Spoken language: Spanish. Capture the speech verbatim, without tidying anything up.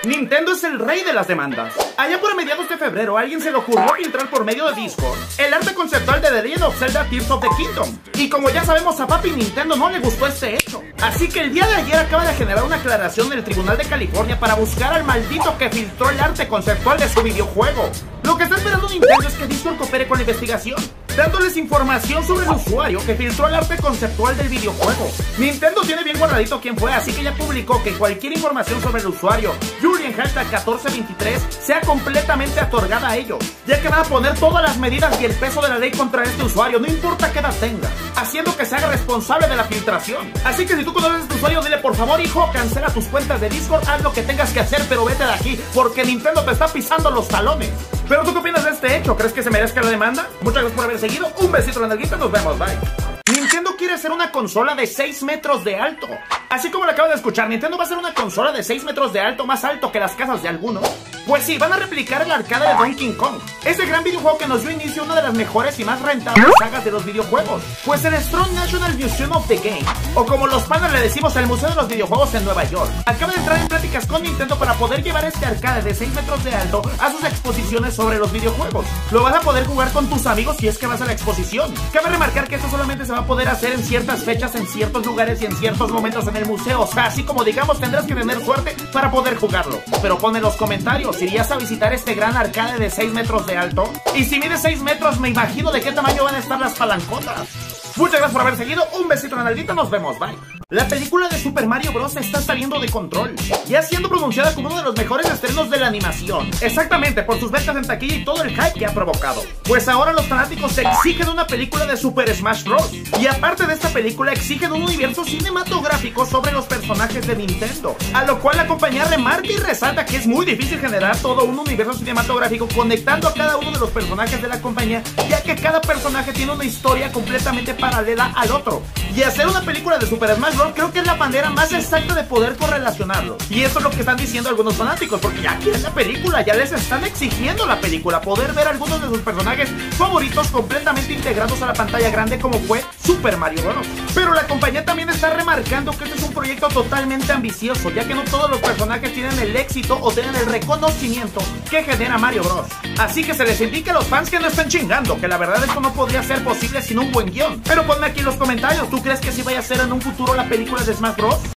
Nintendo es el rey de las demandas. Allá por mediados de febrero, a alguien se le ocurrió filtrar por medio de Discord el arte conceptual de The Legend of Zelda Tears of the Kingdom. Y como ya sabemos, a papi Nintendo no le gustó este hecho. Así que el día de ayer acaba de generar una aclaración en el Tribunal de California para buscar al maldito que filtró el arte conceptual de su videojuego. Lo que está esperando Nintendo es que Discord coopere con la investigación, dándoles información sobre el usuario que filtró el arte conceptual del videojuego. Nintendo tiene bien guardadito quién fue, así que ya publicó que cualquier información sobre el usuario Julien Hashtag catorce veintitrés sea completamente otorgada a ellos, ya que van a poner todas las medidas y el peso de la ley contra este usuario, no importa qué edad tenga, haciendo que se haga responsable de la filtración. Así que si tú conoces a este usuario, dile por favor, hijo, cancela tus cuentas de Discord, haz lo que tengas que hacer, pero vete de aquí, porque Nintendo te está pisando los talones. ¿Pero tú qué opinas de este hecho? ¿Crees que se merezca la demanda? Muchas gracias por haber seguido, un besito en la nalguita, nos vemos, bye. Nintendo quiere hacer una consola de seis metros de alto. Así como lo acabo de escuchar, Nintendo va a hacer una consola de seis metros de alto, más alto que las casas de algunos. Pues sí, van a replicar el arcade de Donkey Kong, ese gran videojuego que nos dio inicio a una de las mejores y más rentables sagas de los videojuegos. Pues el Strong National Museum of the Game, o como los panas le decimos, el Museo de los Videojuegos en Nueva York, acaba de entrar en pláticas con Nintendo para poder llevar este arcade de seis metros de alto a sus exposiciones sobre los videojuegos. Lo vas a poder jugar con tus amigos si es que vas a la exposición. Cabe remarcar que esto solamente se va a poder hacer en ciertas fechas, en ciertos lugares y en ciertos momentos en el museo. O sea, así como digamos, tendrás que tener suerte para poder jugarlo. Pero pon en los comentarios, ¿irías a visitar este gran arcade de seis metros de alto? Y si mide seis metros, me imagino de qué tamaño van a estar las palancotas. Muchas gracias por haber seguido, un besito en la nalguita, nos vemos, bye. La película de Super Mario Bros. Está saliendo de control, ya siendo pronunciada como uno de los mejores estrenos de la animación. Exactamente, por sus ventas en taquilla y todo el hype que ha provocado. Pues ahora los fanáticos exigen una película de Super Smash Bros. Y aparte de esta película, exigen un universo cinematográfico sobre los personajes de Nintendo. A lo cual la compañía remarca y resalta que es muy difícil generar todo un universo cinematográfico conectando a cada uno de los personajes de la compañía, ya que cada personaje tiene una historia completamente paralela al otro. Y hacer una película de Super Smash Bros. Creo que es la manera más exacta de poder correlacionarlo. Y eso es lo que están diciendo algunos fanáticos, porque ya quieren la película, ya les están exigiendo la película, poder ver algunos de sus personajes favoritos completamente integrados a la pantalla grande como fue Super Mario Bros. Pero la compañía también está remarcando que este es un proyecto totalmente ambicioso, ya que no todos los personajes tienen el éxito o tienen el reconocimiento que genera Mario Bros. Así que se les indica a los fans que no estén chingando, que la verdad esto no podría ser posible sin un buen guión. Pero ponme aquí en los comentarios, ¿tú crees que sí vaya a ser en un futuro la película de Smash Bros?